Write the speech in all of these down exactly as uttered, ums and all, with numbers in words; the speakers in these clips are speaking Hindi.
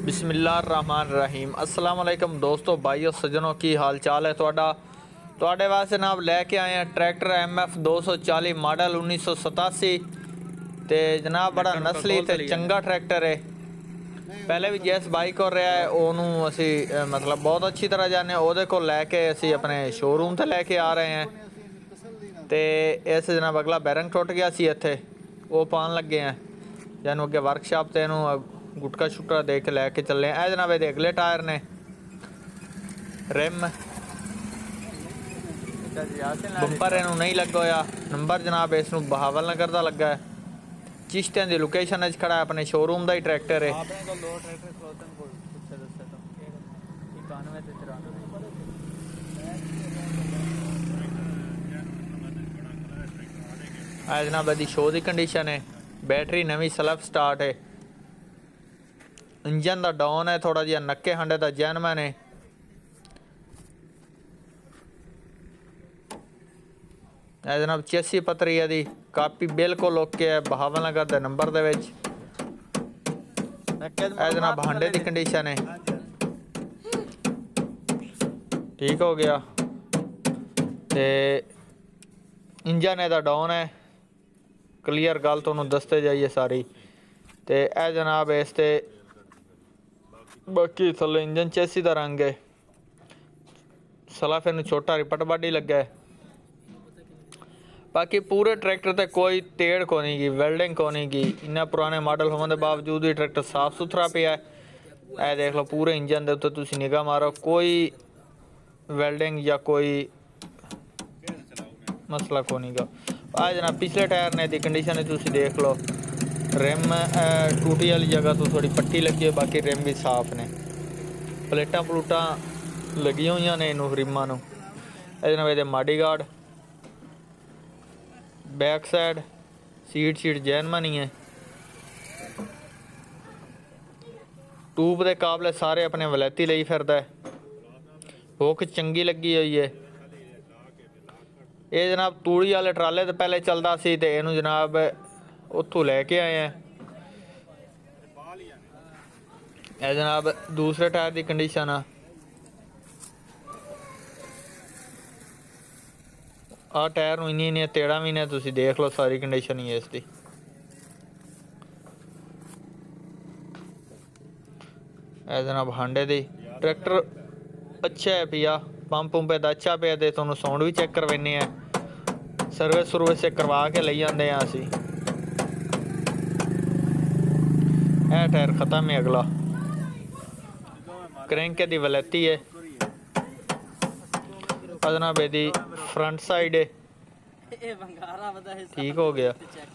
बिस्मिल्लाहिर्रहमानिर्रहीम अस्सलाम वालेकुम दोस्तों भाइयों सज्जनों की हाल चाल है ਤੁਹਾਡਾ ਤੁਹਾਡੇ ਵਾਸਤੇ ਜਨਾਬ ਲੈ ਕੇ ਆਏ ਆ ट्रैक्टर एम एफ दो सौ चालीस मॉडल उन्नीस सौ सतासी ਤੇ ਜਨਾਬ ਬੜਾ ਨਸਲੀ ਤੇ ਚੰਗਾ ਟਰੈਕਟਰ ਹੈ। ਪਹਿਲੇ ਵੀ ਜਿਸ ਬਾਈਕ ਕੋਲ ਰਿਹਾ ਹੈ ਉਹਨੂੰ ਅਸੀਂ ਮਤਲਬ ਬਹੁਤ ਅੱਛੀ ਤਰ੍ਹਾਂ ਜਾਣਦੇ ਹਾਂ। ਉਹਦੇ ਕੋਲ ਲੈ ਕੇ ਅਸੀਂ ਆਪਣੇ ਸ਼ੋਰੂਮ ਤੇ ਲੈ ਕੇ ਆ ਰਹੇ ਹਾਂ ਤੇ ਇਸ ਜਨਾਬ ਅਗਲਾ ਬੈਰਿੰਗ ਟੁੱਟ ਗਿਆ ਸੀ ਇੱਥੇ ਉਹ ਪਾਉਣ ਲੱਗੇ ਆ ਜਾਨੂੰ ਅੱਗੇ ਵਰਕਸ਼ਾਪ ਤੇ ਇਹਨੂੰ गुटका शुटका दे के लैके चले ए जनाब ये अगले टायर ने रिम बंपर इनू नहीं लगा होया नंबर जनाब इस बहावल नगर का लगा है। चिश्तियां दी लोकेशन खड़ा है अपने शोरूम का ही ट्रैक्टर है। आ जनाब यदि शो की कंडीशन है बैटरी नवी सेल्फ स्टार्ट है इंजन का डाउन है थोड़ा जिहा नक्के हंडे का जैनमैन है। जनाब चेसी पतरी दी कापी बिल्कुल ओके है बहावल नगर के नंबर दे विच। जनाब हांडे की कंडीशन है ठीक हो गया ते इंजन इहदा डाउन है क्लीयर गल तुहानूं दसते जाइए सारी ते ए जनाब इस ते बाकी थले इंजन चेसी का रंग है सलाफ इन छोटा रिपट बाडी लगा है। बाकी पूरे ट्रैक्टर ते कोई तेड़ को नहीं गी वेल्डिंग को नहीं गी इन्ना पुराने मॉडल होने के बावजूद भी ट्रैक्टर साफ सुथरा पिया है। ए देख लो पूरे इंजन के उत्ते तुसीं निगाह मारो कोई वेल्डिंग या कोई मसला को नहीं गा। आ जनाब पिछले टायर ने दी कंडीशन तुसीं देख लो रिम टूटी वाली जगह तो थोड़ी पट्टी लगी है बाकी रिम भी साफ ने प्लेटा प्लूटा लगी हुई ने इनू रिमां नू। जनाब ये माडी गार्ड बैक साइड सीट शीट जैनमन ही है ट्यूब के काबले सारे अपने वलैती लई फिरदा है हुक चंगी लगी हुई है। ये जनाब तूड़ी वाले ट्राले तो पहले चलता सी ते इनू जनाब उत्थों लैके आए हैं। ए जनाब दूसरे टायर की कंडीशन आ टायर इन्नी इन्नी तेड़ा भी ने तुसीं देख लो सारी कंडीशन ही है इसकी। ए जनाब हांडे दी ट्रैक्टर अच्छा है पिया पंप पुंपे दा अच्छा पिया ते तुहानूं साउंड भी चेक करवाने हैं सर्विस सुरविस करवा के ले जाते हैं असीं। ए टायर खत्म है अगला क्रैंक दी वलैती है जनाब दी फ्रंट साइड है ठीक हो गया।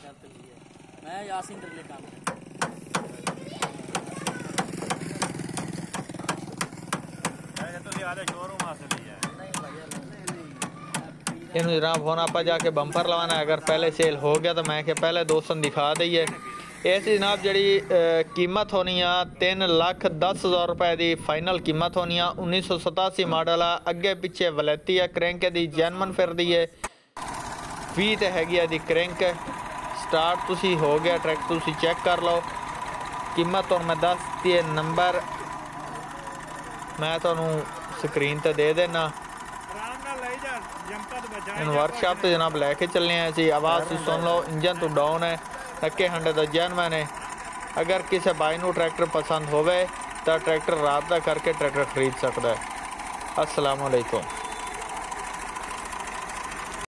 इन जनाब फोन आप जाके बंपर लवाना है अगर पहले सेल हो गया तो मैं क्या पहले दोस्तों दिखा दईए। इस जनाब जी कीमत होनी आ तीन लख दस हज़ार रुपए की फाइनल कीमत होनी आ उन्नीस सौ सतासी मॉडल आ अगे पिछे वलैती है क्रैंक दी जैनमन फिरदी है भी तो हैगी दी क्रैंक स्टार्ट तुसी हो गया ट्रैक तुसी चेक कर लो। कीमत तो मैं दस दी है नंबर मैं तुहानूं स्क्रीन ते दे देना इन वर्कशॉप तो जनाब लैके चलने हैं जी आवाज़ सुन लो इंजन तो डाउन है नक्के हंडे का जैनमैन है। अगर किसी भाई नूं ट्रैक्टर पसंद होवे तो ट्रैक्टर राबता करके ट्रैक्टर खरीद सकता है। अस्सलाम वालेकुम।